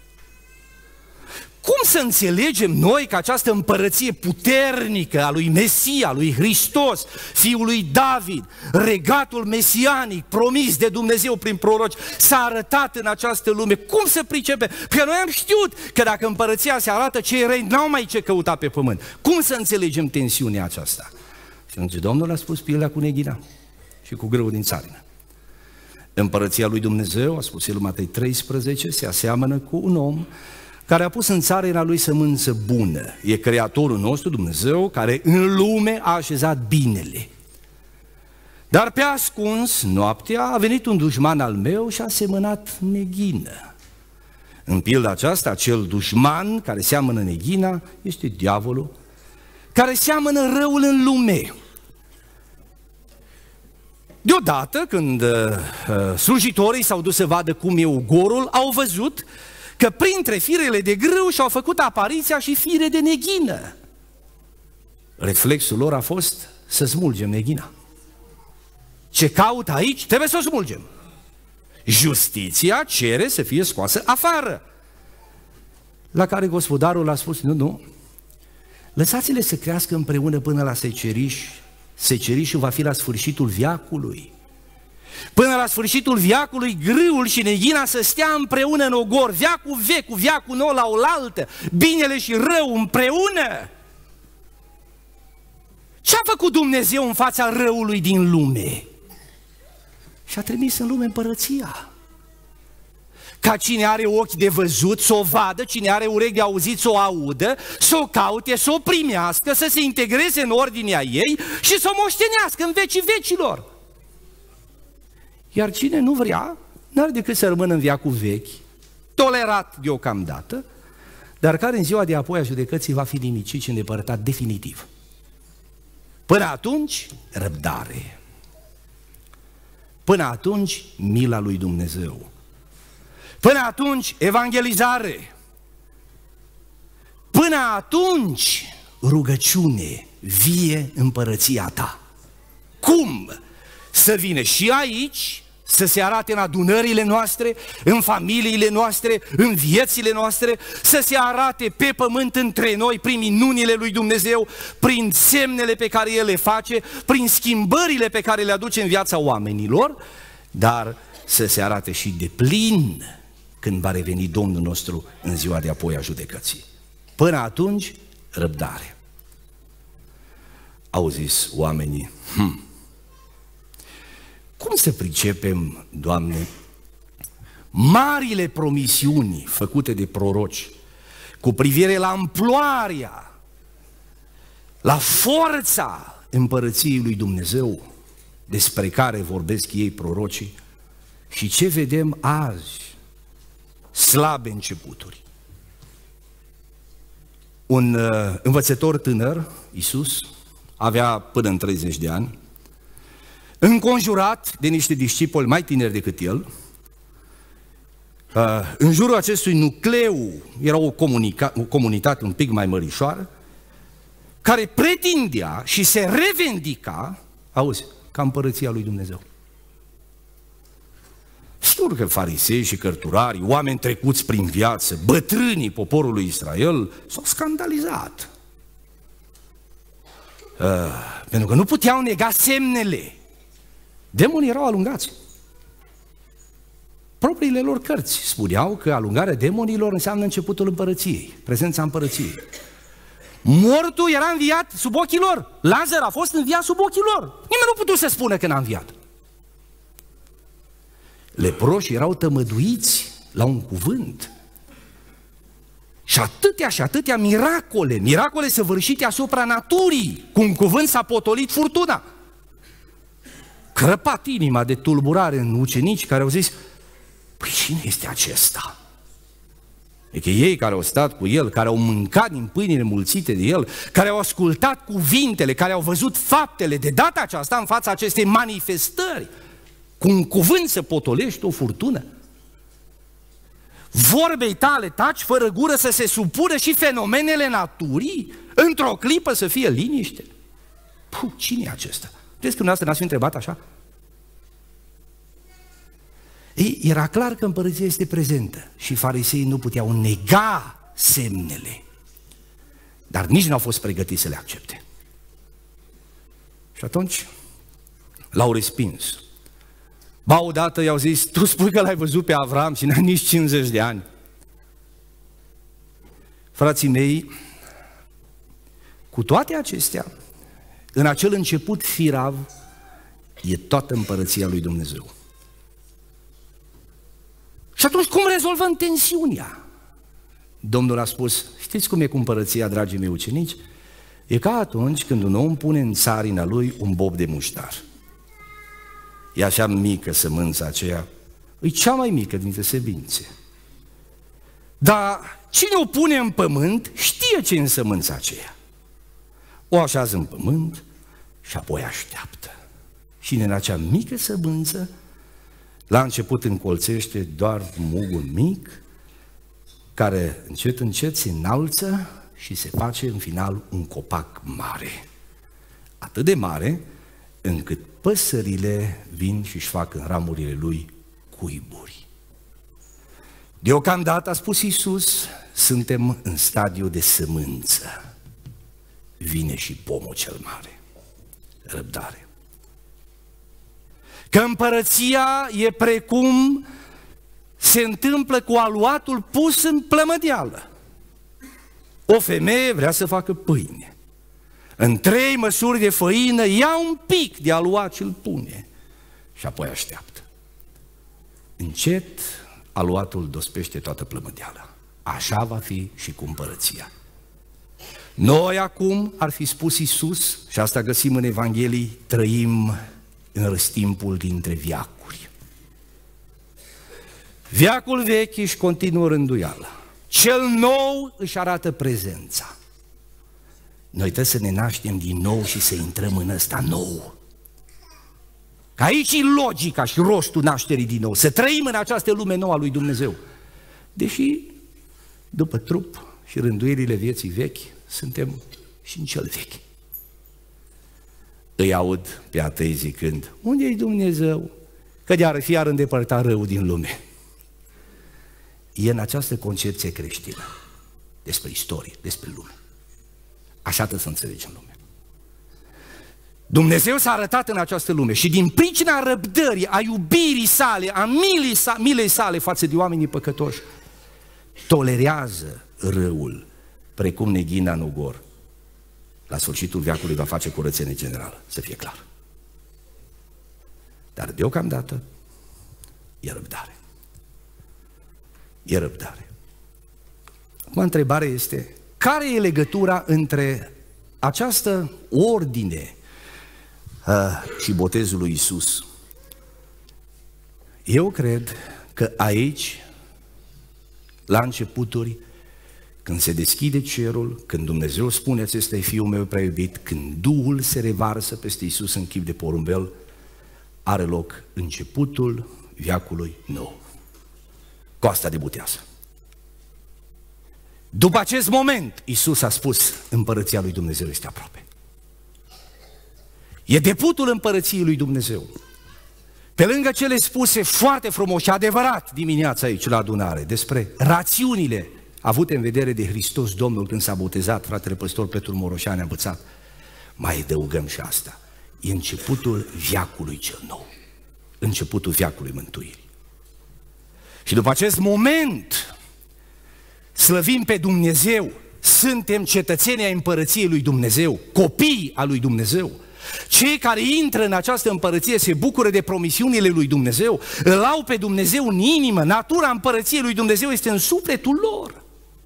Cum să înțelegem noi că această împărăție puternică a lui Mesia, lui Hristos, fiul lui David, regatul mesianic promis de Dumnezeu prin proroci, s-a arătat în această lume? Cum să pricepem? Că noi am știut că dacă împărăția se arată, cei răi n-au mai ce căuta pe pământ. Cum să înțelegem tensiunea aceasta? Și atunci Domnul a spus pielea cu neghina și cu grâul din țarină. Împărăția lui Dumnezeu, a spus el Matei treisprezece, se aseamănă cu un om care a pus în țarina lui sămânță bună. E Creatorul nostru, Dumnezeu, care în lume a așezat binele. Dar pe ascuns, noaptea, a venit un dușman al meu și a semănat neghină. În pilda aceasta, acel dușman care seamănă neghina este diavolul, care seamănă răul în lume. Deodată, când uh, slujitorii s-au dus să vadă cum e ugorul, au văzut că printre firele de grâu și-au făcut apariția și fire de neghină. Reflexul lor a fost să smulgem neghina. Ce caută aici, trebuie să o smulgem. Justiția cere să fie scoasă afară. La care gospodarul a spus, nu, nu, lăsați-le să crească împreună până la seceriș. Secerișul va fi la sfârșitul veacului. Până la sfârșitul veacului, grâul și neghina să stea împreună în ogor, veacul vechi cu veacul nou la oaltă, binele și rău împreună. Ce-a făcut Dumnezeu în fața răului din lume? Și-a trimis în lume împărăția. Ca cine are ochi de văzut să o vadă, cine are urechi de auzit să o audă, să o caute, să o primească, să se integreze în ordinea ei și să o moștenească în vecii vecilor. Iar cine nu vrea, n-are decât să rămână în veacul vechi, tolerat deocamdată, dar care în ziua de apoi a judecății va fi nimicit și îndepărtat definitiv. Până atunci, răbdare. Până atunci, mila lui Dumnezeu. Până atunci, evangelizare. Până atunci, rugăciune, vie împărăția ta. Cum? Să vină și aici, să se arate în adunările noastre, în familiile noastre, în viețile noastre, să se arate pe pământ între noi prin minunile lui Dumnezeu, prin semnele pe care El le face, prin schimbările pe care le aduce în viața oamenilor, dar să se arate și de plin când va reveni Domnul nostru în ziua de apoi a judecății. Până atunci, răbdare. Au zis oamenii, hm, cum să pricepem, Doamne, marile promisiuni făcute de proroci cu privire la amploarea, la forța împărăției lui Dumnezeu despre care vorbesc ei prorocii și ce vedem azi? Slabe începuturi. Un uh, învățător tânăr, Iisus, avea până în treizeci de ani, înconjurat de niște discipoli mai tineri decât el. Uh, în jurul acestui nucleu era o, o comunitate un pic mai mărișoară, care pretindea și se revendica, auzi, ca împărăția lui Dumnezeu. Sigur că farisei și cărturarii, oameni trecuți prin viață, bătrânii poporului Israel, s-au scandalizat. Uh, pentru că nu puteau nega semnele. Demonii erau alungați. Propriile lor cărți spuneau că alungarea demonilor înseamnă începutul împărăției, prezența împărăției. Mortul era înviat sub ochii lor. Lazar a fost înviat sub ochii lor. Nimeni nu putea să spună că n-a înviat. Leproșii erau tămăduiți la un cuvânt. Și atâtea și atâtea miracole, miracole săvârșite asupra naturii. Cu un cuvânt s-a potolit furtuna. Crăpat inima de tulburare în ucenici care au zis: păi cine este acesta? Adică ei care au stat cu el, care au mâncat din pâinile mulțite de el, care au ascultat cuvintele, care au văzut faptele, de data aceasta în fața acestei manifestări, cu un cuvânt să potolești o furtună. Vorbei tale taci fără gură să se supună și fenomenele naturii, într-o clipă să fie liniște. Puh, cine e acesta? Crezi că dumneavoastră n-ați fi întrebat așa? Ei, era clar că împărăția este prezentă și fariseii nu puteau nega semnele, dar nici nu au fost pregătiți să le accepte. Și atunci l-au respins. Ba, odată i-au zis: tu spui că l-ai văzut pe Avram și n-ai nici cincizeci de ani. Frații mei, cu toate acestea, în acel început firav e toată împărăția lui Dumnezeu. Și atunci cum rezolvăm tensiunea? Domnul a spus: știți cum e cu împărăția, dragii mei ucenici? E ca atunci când un om pune în țarina lui un bob de muștar. E așa mică sămânța aceea, e cea mai mică dintre semințe. Dar cine o pune în pământ știe ce e în sămânța aceea. O așează în pământ și apoi așteaptă. Și în acea mică sămânță, la început încolțește doar mugul mic, care încet, încet se înalță și se face în final un copac mare. Atât de mare încât păsările vin și își fac în ramurile lui cuiburi. Deocamdată, a spus Iisus, suntem în stadiu de sămânță. Vine și pomul cel mare. Răbdare. Că împărăția e precum se întâmplă cu aluatul pus în plămădeală. O femeie vrea să facă pâine. În trei măsuri de făină ia un pic de aluat și îl pune și apoi așteaptă. Încet, aluatul dospește toată plămădeala. Așa va fi și cu împărăția. Noi acum, ar fi spus Iisus, și asta găsim în Evanghelii, trăim în răstimpul dintre veacuri. Veacul vechi își continuă rânduiala. Cel nou își arată prezența. Noi trebuie să ne naștem din nou și să intrăm în ăsta nou. Că aici e logica și rostul nașterii din nou, să trăim în această lume nouă a lui Dumnezeu. Deși, după trup și rânduielile vieții vechi, suntem și în cel vechi. Îi aud pe atei zicând: unde-i Dumnezeu? Că de-ar fi ar îndepărta răul din lume. E în această concepție creștină despre istorie, despre lume. Așa trebuie să înțelegem lumea. Dumnezeu s-a arătat în această lume și din pricina răbdării, a iubirii sale, a milei, sa, milei sale față de oamenii păcătoși, tolerează răul, precum neghina în ugor. La sfârșitul veacului va face curățenie generală, să fie clar. Dar deocamdată e răbdare. E răbdare. Acum întrebarea este: care e legătura între această ordine uh, și botezul lui Iisus? Eu cred că aici, la începuturi, când se deschide cerul, când Dumnezeu spune: acesta e Fiul meu prea iubit, când Duhul se revarsă peste Iisus în chip de porumbel, are loc începutul veacului nou. Coasta de butează. După acest moment, Iisus a spus: împărăția lui Dumnezeu este aproape. E debutul împărăției lui Dumnezeu. Pe lângă cele spuse foarte frumos și adevărat dimineața aici la adunare despre rațiunile avute în vedere de Hristos Domnul când s-a botezat, fratele păstor Petru Moroșan a învățat, mai adăugăm și asta. E începutul veacului cel nou, începutul veacului mântuirii. Și după acest moment slăvim pe Dumnezeu, suntem cetățenii ai împărăției lui Dumnezeu, copii al lui Dumnezeu. Cei care intră în această împărăție se bucură de promisiunile lui Dumnezeu, îl au pe Dumnezeu în inimă, natura împărăției lui Dumnezeu este în sufletul lor.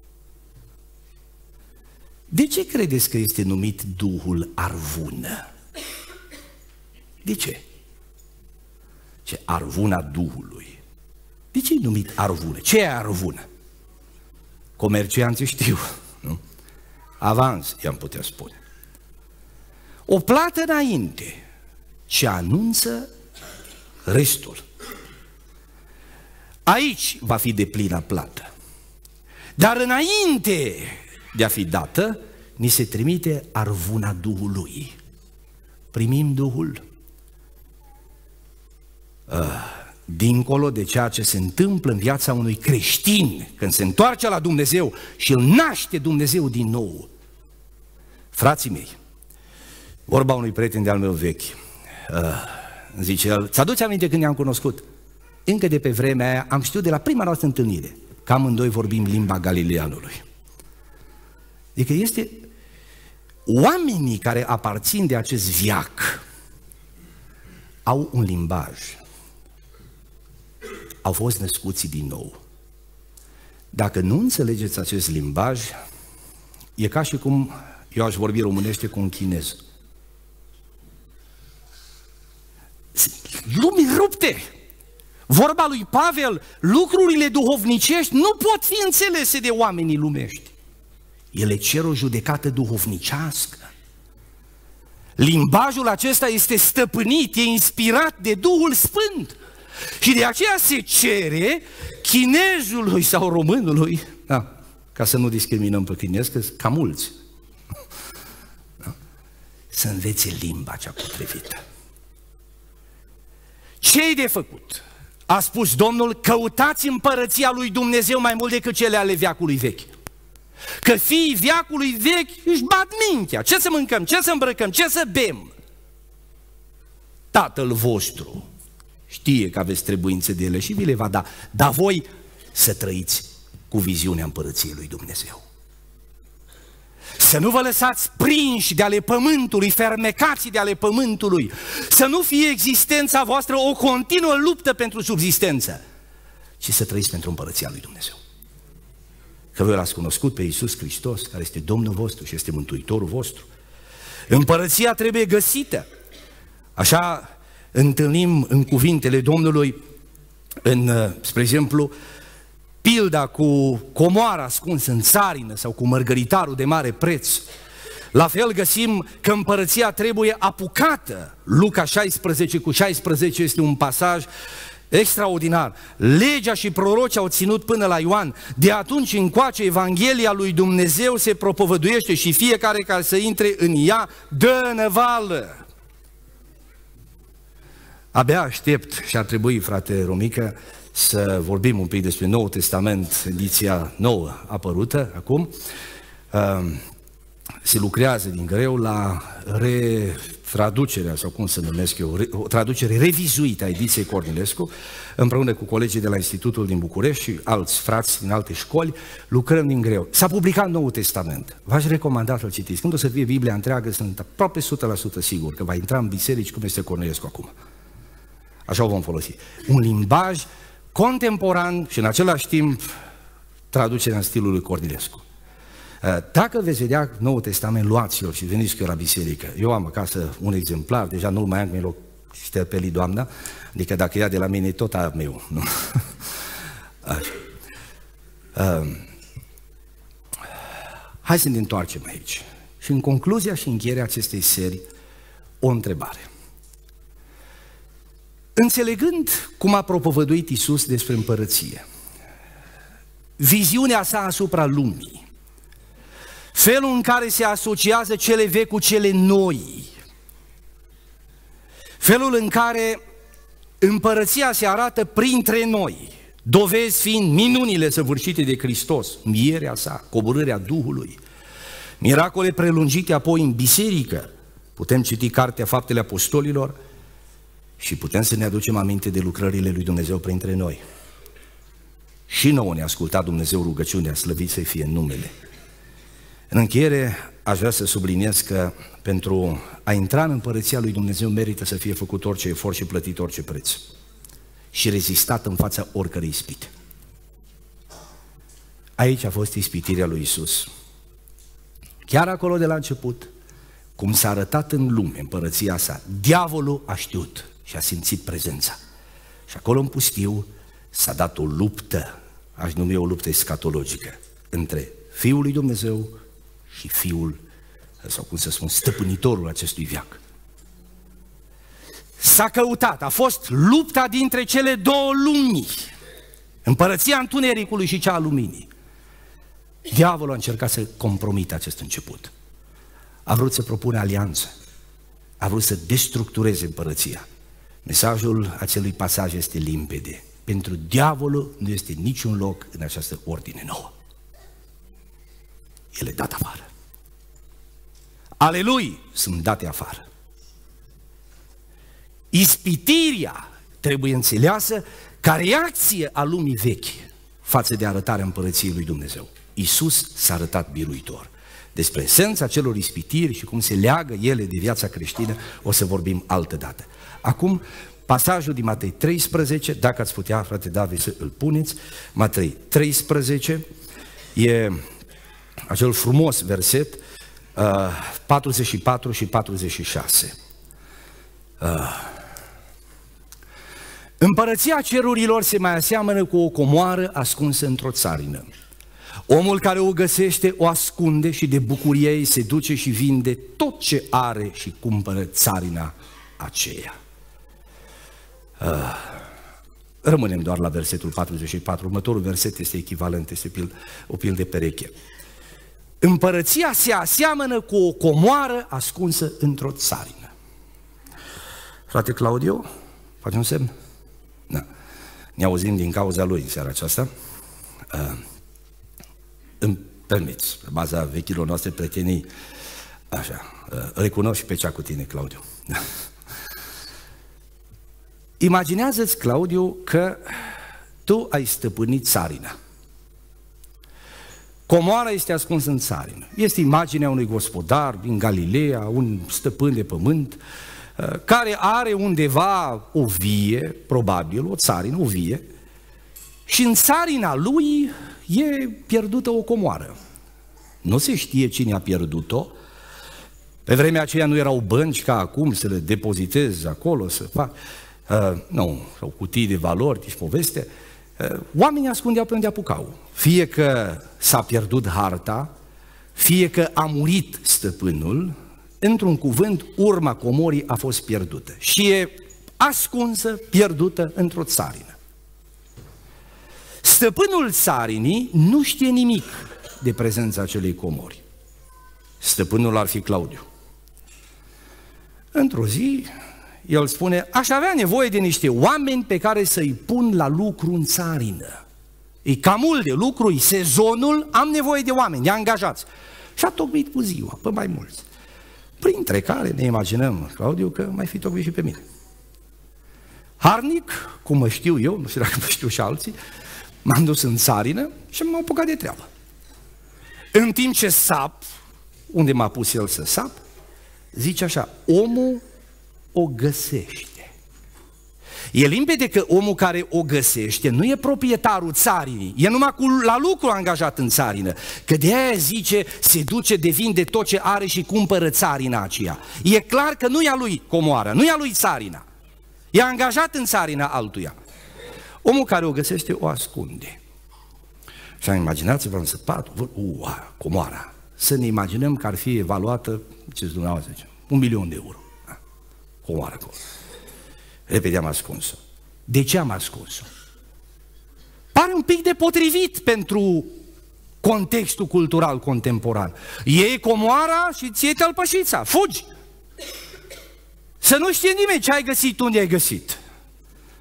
De ce credeți că este numit Duhul Arvună? De ce? Ce Arvuna Duhului. De ce e numit Arvună? Ce e Arvună? Comercianții știu, nu? Avans, i-am putea spune. O plată înainte ce anunță restul. Aici va fi deplină plată. Dar înainte de a fi dată, ni se trimite arvuna Duhului. Primim Duhul. Dincolo de ceea ce se întâmplă în viața unui creștin, când se întoarce la Dumnezeu și îl naște Dumnezeu din nou. Frații mei, vorba unui prieten de-al meu vechi, îmi zice el, ți-aduți aminte când ne-am cunoscut? Încă de pe vremea aia am știut de la prima noastră întâlnire că amândoi vorbim limba Galileanului. Adică este oamenii care aparțin de acest veac au un limbaj, au fost născuți din nou. Dacă nu înțelegeți acest limbaj, e ca și cum eu aș vorbi românește cu un chinez. Lumii rupte! Vorba lui Pavel, lucrurile duhovnicești nu pot fi înțelese de oamenii lumești. Ele cer o judecată duhovnicească. Limbajul acesta este stăpânit, e inspirat de Duhul Sfânt. Și de aceea se cere chinezului sau românului, da, ca să nu discriminăm pe chinez, că sunt cam mulți, da, să învețe limba cea potrivită. Ce-i de făcut? A spus Domnul, căutați împărăția lui Dumnezeu mai mult decât cele ale veacului vechi. Că fiii veacului vechi își bat mintea. Ce să mâncăm, ce să îmbrăcăm, ce să bem? Tatăl vostru știe că aveți trebuințe de ele și vi le va da, dar voi să trăiți cu viziunea împărăției lui Dumnezeu. Să nu vă lăsați prinși de ale pământului, fermecați de ale pământului, să nu fie existența voastră o continuă luptă pentru subzistență, ci să trăiți pentru împărăția lui Dumnezeu. Că voi l-ați cunoscut pe Iisus Hristos, care este Domnul vostru și este Mântuitorul vostru. Împărăția trebuie găsită. Așa întâlnim în cuvintele Domnului, în, spre exemplu, pilda cu comoara ascunsă în țarină sau cu mărgăritarul de mare preț. La fel găsim că împărăția trebuie apucată. Luca șaisprezece cu șaisprezece este un pasaj extraordinar. Legea și prorocii au ținut până la Ioan. De atunci încoace Evanghelia lui Dumnezeu se propovăduiește și fiecare care să intre în ea dă năvală. Abia aștept și ar trebui, frate Romică, să vorbim un pic despre Noul Testament, ediția nouă apărută acum. Se lucrează din greu la retraducerea, sau cum să numesc eu, o traducere revizuită a ediției Cornilescu, împreună cu colegii de la Institutul din București și alți frați din alte școli, lucrăm din greu. S-a publicat Noul Testament. V-aș recomanda să-l citiți. Când o să fie Biblia întreagă, sunt aproape o sută la sută sigur că va intra în biserici cum este Cornilescu acum. Așa o vom folosi. Un limbaj contemporan și în același timp traducerea în stilul lui Cornilescu. Dacă veți vedea Noul Testament, luați-l și veniți cu eu la biserică. Eu am acasă un exemplar, deja nu-l mai am, că mi-l șterpeli doamna, adică dacă ia de la mine tot a meu. Nu? Așa. Hai să ne întoarcem aici. Și în concluzia și încheierea acestei serii, o întrebare. Înțelegând cum a propovăduit Iisus despre împărăție, viziunea sa asupra lumii, felul în care se asociază cele vechi cu cele noi, felul în care Împărăția se arată printre noi, dovezi fiind minunile săvârșite de Hristos, învierea sa, coborârea Duhului, miracole prelungite apoi în biserică. Putem citi Cartea Faptele Apostolilor și putem să ne aducem aminte de lucrările lui Dumnezeu printre noi. Și nouă ne-a ascultat Dumnezeu rugăciunea, slăvit să fie în numele. În încheiere, aș vrea să subliniez că pentru a intra în împărăția lui Dumnezeu merită să fie făcut orice efort și plătit orice preț și rezistat în fața oricărei ispite. Aici a fost ispitirea lui Iisus. Chiar acolo de la început, cum s-a arătat în lume împărăția sa, diavolul a știut și a simțit prezența. Și acolo în pustiu s-a dat o luptă, aș numi o luptă escatologică, între Fiul lui Dumnezeu și Fiul, sau cum să spun, stăpânitorul acestui veac. S-a căutat, a fost lupta dintre cele două lumi, împărăția întunericului și cea a luminii. Diavolul a încercat să compromită acest început. A vrut să propune alianță, a vrut să destructureze împărăția. Mesajul acelui pasaj este limpede. Pentru diavolul nu este niciun loc în această ordine nouă. El e dat afară. Ale lui sunt date afară. Ispitirea trebuie înțeleasă ca reacție a lumii vechi față de arătarea împărăției lui Dumnezeu. Iisus s-a arătat biruitor. Despre esența celor ispitiri și cum se leagă ele de viața creștină o să vorbim altă dată. Acum, pasajul din Matei treisprezece, dacă ați putea, frate David, să îl puneți, Matei treisprezece, e acel frumos verset, uh, patruzeci și patru și patruzeci și șase. Uh, Împărăția cerurilor se mai aseamănă cu o comoară ascunsă într-o țarină. Omul care o găsește o ascunde și de bucurie ei se duce și vinde tot ce are și cumpără țarina aceea. Uh, rămânem doar la versetul patruzeci și patru. Următorul verset este echivalent, este pil, o pil de pereche. Împărăția se aseamănă cu o comoară ascunsă într-o țarină. Frate Claudiu, faci un semn? Da. Ne auzim din cauza lui în seara aceasta. Uh, îmi permiți, pe baza vechilor noastre prietenii, așa, uh, recunosc și pe cea cu tine, Claudiu. Imaginează-ți, Claudiu, că tu ai stăpânit țarina. Comoara este ascunsă în țarină. Este imaginea unui gospodar din Galileea, un stăpân de pământ, care are undeva o vie, probabil, o țarină, o vie, și în țarina lui e pierdută o comoară. Nu se știe cine a pierdut-o. Pe vremea aceea nu erau bănci ca acum să le depozitezi acolo, să fac... Uh, nu, sau cutii de valori, deci poveste. Uh, oamenii ascundeau pe unde apucau. Fie că s-a pierdut harta, fie că a murit stăpânul, într-un cuvânt, urma comorii a fost pierdută. Și e ascunsă, pierdută într-o țarină. Stăpânul țarinii nu știe nimic de prezența acelei comori. Stăpânul ar fi Claudiu. Într-o zi, el spune, aș avea nevoie de niște oameni pe care să-i pun la lucru în țarină. E cam mult de lucru, e sezonul, am nevoie de oameni, de angajați. Și a tocmit cu ziua, pe mai mulți. Printre care ne imaginăm, Claudiu, că mai fi tocmit și pe mine. Harnic, cum mă știu eu, nu știu dacă mă știu și alții, m-am dus în țarină și m-am apucat de treabă. În timp ce sap, unde m-a pus el să sap, zice așa, omul o găsește. E limpede că omul care o găsește nu e proprietarul țarinii, e numai cu, la lucru angajat în țarină, că de aia zice, se duce de vinde tot ce are și cumpără țarina aceea. E clar că nu e a lui comoara, nu e a lui țarina, e angajat în țarina altuia. Omul care o găsește o ascunde. Și imaginați-vă în săpatul, ua, comoara, să ne imaginăm că ar fi evaluată, ce-ți dumneavoastră zice, un milion de euro. Comoara acolo. Repede am ascuns-o. De ce am ascuns-o? Pare un pic de potrivit pentru contextul cultural contemporan. Iei comoara și ți iei tălpășița, fugi! Să nu știe nimeni ce ai găsit, unde ai găsit.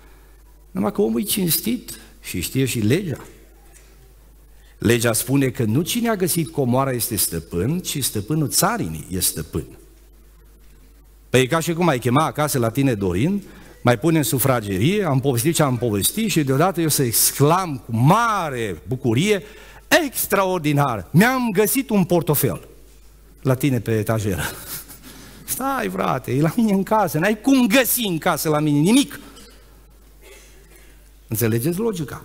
Numai că omul e cinstit și știe și legea. Legea spune că nu cine a găsit comoara este stăpân, ci stăpânul țarinii este stăpân. Păi e ca și cum ai chema acasă la tine Dorin, mai pune în sufragerie, am povestit ce am povestit și deodată eu să exclam cu mare bucurie, extraordinar, mi-am găsit un portofel la tine pe etajeră. Stai, frate, e la mine în casă, n-ai cum găsi în casă la mine nimic. Înțelegeți logica?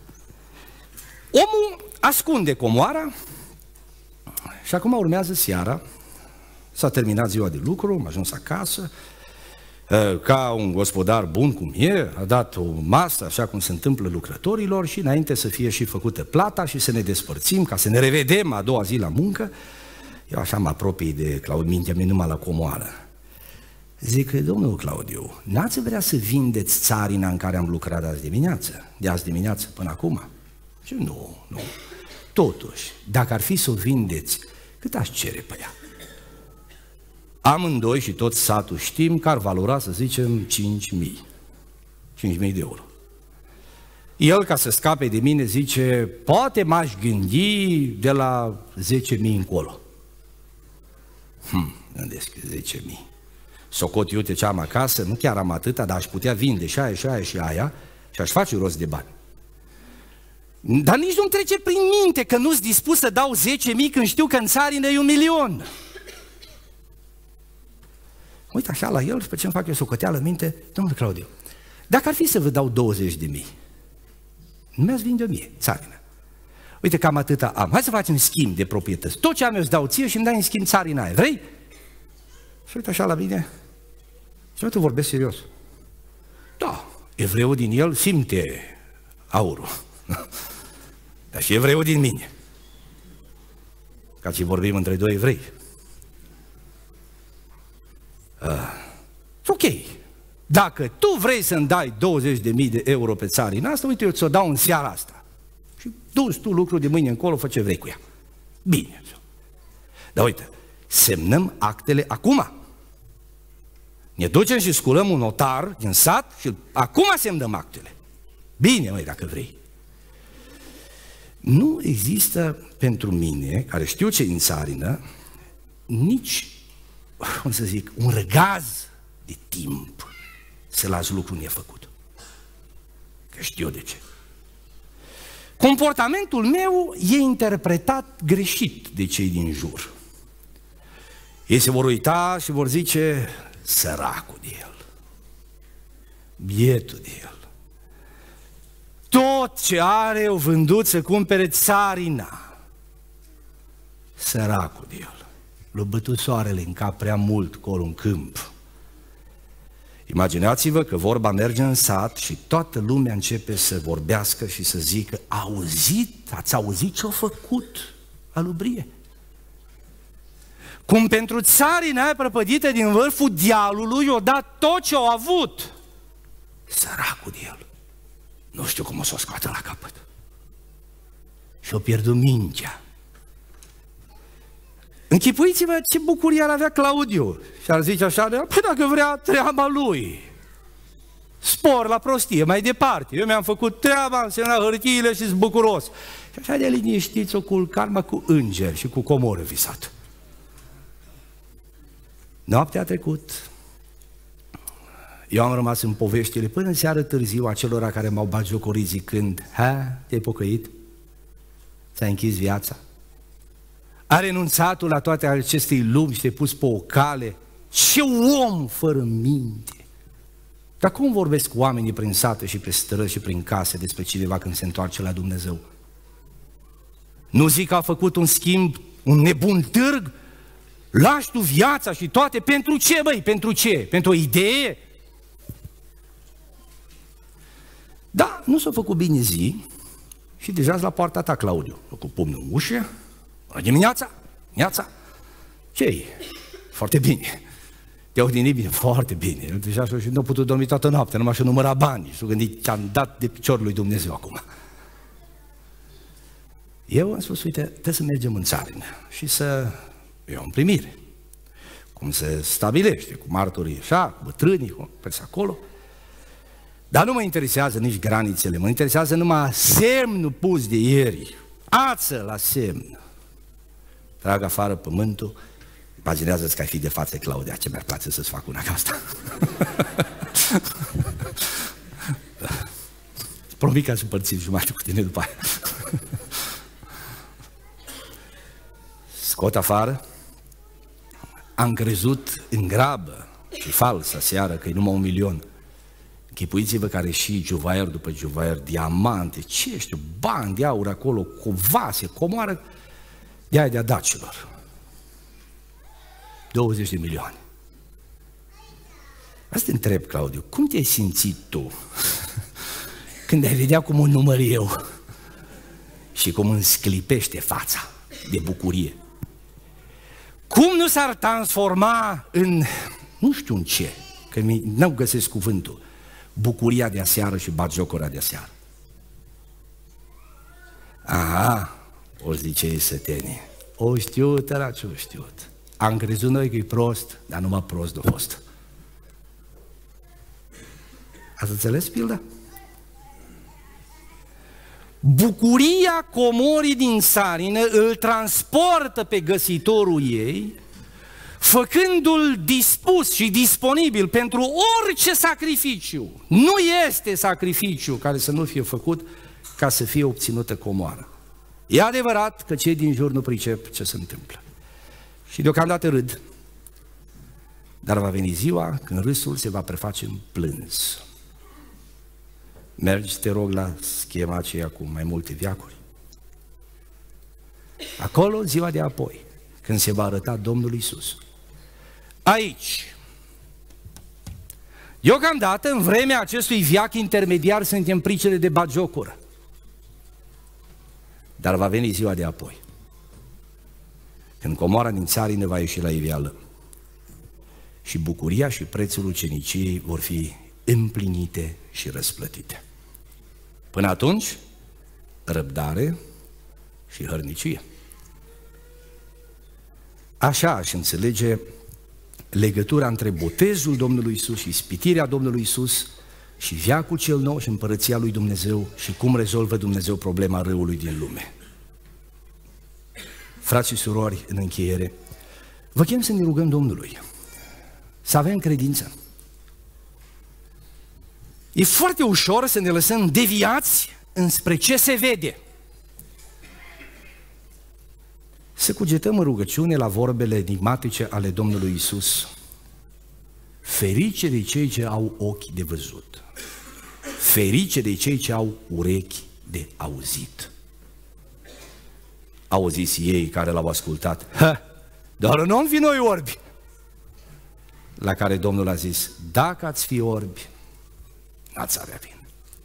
Omul ascunde comoara și acum urmează seara, s-a terminat ziua de lucru, am ajuns acasă, ca un gospodar bun cum e, a dat o masă așa cum se întâmplă lucrătorilor și înainte să fie și făcută plata și să ne despărțim, ca să ne revedem a doua zi la muncă, eu așa mă apropii de Claudiu, mintea mea numai la comoară. Zic, domnul Claudiu, n-ați vrea să vindeți țarina în care am lucrat azi dimineață, de azi dimineață până acum? Și nu, nu. Totuși, dacă ar fi să o vindeți, cât aș cere pe ea? Amândoi și tot satul știm că ar valora, să zicem, cinci mii. cinci mii de euro. El, ca să scape de mine, zice, poate m-aș gândi de la zece mii încolo. Hm, gândesc, zece mii. Socot, uite ce am acasă, nu chiar am atâta, dar aș putea vinde și aia, și aia, și aia și aș face rost de bani. Dar nici nu-mi trece prin minte că nu-s dispus să dau zece mii când știu că în țarină e un milion. Uite așa la el și pe ce-mi fac eu socoteală în minte, domnule Claudiu, dacă ar fi să vă dau douăzeci de mii, nu mi-ați vinde o mie, țarină. Uite, cam atâta am. Hai să facem schimb de proprietăți. Tot ce am eu îți dau ție și îmi dai în schimb țarina aia. Vrei? Și uite așa la mine. Și uite, vorbesc serios. Da, evreul din el simte aurul. Dar și evreul din mine. Ca și vorbim între doi evrei. Uh, ok. Dacă tu vrei să-mi dai douăzeci de mii de euro pe țarina asta, uite, eu ți-o dau în seara asta. Și du-ți tu lucru de mâine încolo, fă ce vrei cu ea. Bine. Dar uite, semnăm actele acum. Ne ducem și sculăm un notar din sat și acum semnăm actele. Bine, măi, dacă vrei. Nu există pentru mine, care știu ce în țarină, nici, cum să zic, un răgaz de timp să las lucrul nefăcut. Că știu de ce. Comportamentul meu e interpretat greșit de cei din jur. Ei se vor uita și vor zice, săracul de el, bietul de el, tot ce are o vândut să cumpere țarina, săracul de el, l-a bătut soarele în cap prea mult acolo în câmp. Imaginați-vă că vorba merge în sat și toată lumea începe să vorbească și să zică, auzit, ați auzit ce-a făcut alubrie? Cum pentru țarina aia prăpădită din vârful dealului i-a dat tot ce a avut. Săracul de el. Nu știu cum o să o scoată la capăt. Și-a pierdut mintea. Închipuiți-vă ce bucurie ar avea Claudiu. Și ar zice așa, păi dacă vrea treaba lui. Spor la prostie, mai departe. Eu mi-am făcut treaba, am semnat hârtiile și sunt bucuros. Și așa de liniștiți o culcar, mă, cu îngeri și cu comoră visat. Noaptea a trecut, eu am rămas în poveștile până în seară târziu a celor care m-au batjocorit zicând, ha, te-ai pocăit? Ți-ai închis viața? A renunțat la toate acestei lumi și te-ai pus pe o cale? Ce om fără minte! Dar cum vorbesc oamenii prin sate și pe străzi și prin case despre cineva când se întoarce la Dumnezeu? Nu zic că a făcut un schimb, un nebun târg? Lași tu viața și toate, pentru ce, băi, pentru ce? Pentru o idee? Da, nu s-a făcut bine zi și deja la poarta ta, Claudiu, cu pumnul în ușă, bună dimineața, dimineața, ce-i? Foarte bine, te-au odinit bine, foarte bine, deja și nu a putut dormi toată noaptea, numai și număra banii și-a gândit ce-am dat de piciorul lui Dumnezeu acum. Eu am spus, uite, trebuie să mergem în țarină și să... E o primire, cum se stabilește, cu martorii așa, cu bătrânii, cu pe acolo. Dar nu mă interesează nici granițele, mă interesează numai semnul pus de ieri. Ață la semn. Trag afară pământul, imaginează-ți că ai fi de față, Claudia, ce mi-ar place să-ți fac una ca asta. Promit că aș împărți jumătate cu tine după aia. Scot afară, am crezut în grabă și fals aseară că e numai un milion. Închipuiți-vă care și juvaier după juvaier, diamante, ce știu, bani de aur acolo, cu vase, comoară, de aia de-a dacilor. douăzeci de milioane. Asta te întreb, Claudiu, cum te-ai simțit tu când ai vedea cum o număr eu și cum îmi sclipește fața de bucurie? Cum nu s-ar transforma în, nu știu în ce, că nu găsesc cuvântul, bucuria de aseară și batjocura de aseară? Aha, o zice ei sătenii, o știut, era ce o știut. Am crezut noi că e prost, dar numai prost de fost. Ați înțeles pilda? Bucuria comorii din țarină îl transportă pe găsitorul ei, făcându-l dispus și disponibil pentru orice sacrificiu. Nu este sacrificiu care să nu fie făcut ca să fie obținută comoara. E adevărat că cei din jur nu pricep ce se întâmplă. Și deocamdată râd, dar va veni ziua când râsul se va preface în plâns. Mergi, te rog, la schema aceea cu mai multe veacuri. Acolo, ziua de apoi, când se va arăta Domnul Iisus. Aici, deocamdată, în vremea acestui veac intermediar, suntem pricele de batjocură. Dar va veni ziua de apoi, când comoara din țarină va ieși la iveală și bucuria și prețul uceniciei vor fi împlinite și răsplătite. Până atunci, răbdare și hărnicie. Așa aș înțelege legătura între botezul Domnului Iisus și ispitirea Domnului Iisus și veacul cel nou și împărăția lui Dumnezeu și cum rezolvă Dumnezeu problema răului din lume. Frați și surori, în încheiere, vă chem să ne rugăm Domnului, să avem credință. E foarte ușor să ne lăsăm deviați înspre ce se vede. Să cugetăm în rugăciune la vorbele enigmatice ale Domnului Iisus. Ferice de cei ce au ochi de văzut, ferice de cei ce au urechi de auzit. Au zis ei care l-au ascultat, ha, doar nu-mi fi noi orbi. La care Domnul a zis, dacă ați fi orbi, n-ați avea vin.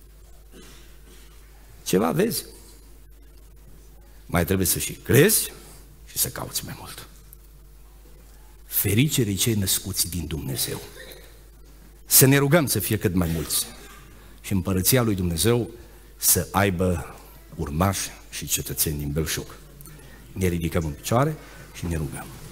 Ceva vezi? Mai trebuie să și crezi și să cauți mai mult. Ferice de cei născuți din Dumnezeu. Să ne rugăm să fie cât mai mulți și împărăția lui Dumnezeu să aibă urmași și cetățeni din belșug. Ne ridicăm în picioare și ne rugăm.